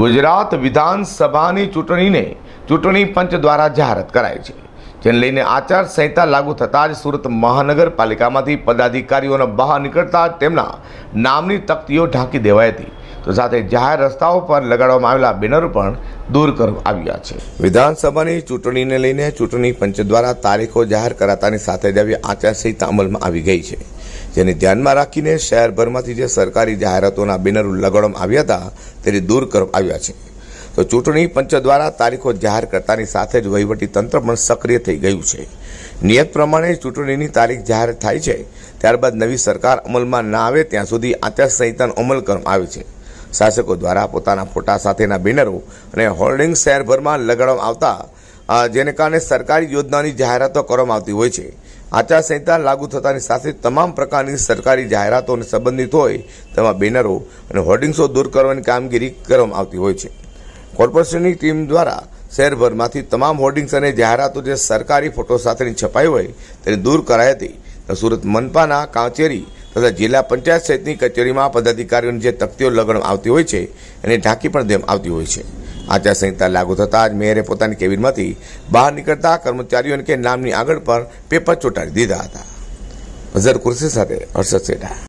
ગુજરાત વિધાનસભાની ચૂંટણી પંચ દ્વારા જાહેરાત કરાઈ છે, જેને લઈને આચારસંહિતા લાગુ થતાં જ સુરત મહાનગરપાલિકામાંથી પદાધિકારીઓને બહાર નીકળતા તેમના નામની તકતીઓ ઢાંકી દેવાઈ હતી, તો સાથે જાહેર રસ્તાઓ પર લગાડવામાં આવેલા બેનરો પણ દૂર કરવામાં આવ્યા છે। વિધાનસભાની ચૂંટણીને લઈને ચૂંટણી પંચ દ્વારા તારીખો જાહેર કરાતાની સાથે જ આવી આચારસંહિતા અમલમાં આવી ગઈ છે, જેને ધ્યાનમાં રાખીને શહેરભરમાંથી જે સરકારી જાહેરાતોના બેનરો લગાડવામાં આવ્યા હતા તેને દૂર કરવામાં આવ્યા છે। તો ચૂંટણી પંચ દ્વારા તારીખો જાહેર કરતાની સાથે જ વહીવટી તંત્ર પણ સક્રિય થઈ ગયું છે। નિયત પ્રમાણે ચૂંટણીની તારીખ જાહેર થાય છે, ત્યારબાદ નવી સરકાર અમલમાં ના આવે ત્યાં સુધી આચારસંહિતાનો અમલ કરવામાં આવે છે। શાસકો દ્વારા પોતાના ફોટા સાથેના બેનરો અને હોર્ડિંગ શહેરભરમાં લગાડવામાં આવતા જેને કારણે સરકારી યોજનાની જાહેરાતો કરવામાં આવતી હોય છે। આચારસંહિતા લાગુ થતાની સાથે તમામ પ્રકારની સરકારી જાહેરાતોને સંબંધિત હોય તેમાં બેનરો અને હોર્ડિંગ્સો દૂર કરવાની કામગીરી કરવામાં આવતી હોય છે। કોર્પોરેશનની ટીમ દ્વારા શહેરભરમાંથી તમામ હોર્ડિંગ્સ અને જાહેરાતો જે સરકારી ફોટો સાથેની છપાઈ હોય તેને દૂર કરાઈ હતી। સુરત મનપાના કચેરી તથા જિલ્લા પંચાયત સહિતની કચેરીમાં પદાધિકારીઓની જે તકતીઓ લગાડવામાં આવતી હોય છે એને ઢાંકી પણ દેવામાં આવતી હોય છે। આચારસંહિતા લાગુ થતાં જ મેયરે પોતાની કેબિનમાંથી બહાર નીકળતા કર્મચારીઓને કે નામની આગળ પર પેપર ચોંટાડી દીધા હતા। અઝર કુર્સી સાથે હર્ષદ સેઠા।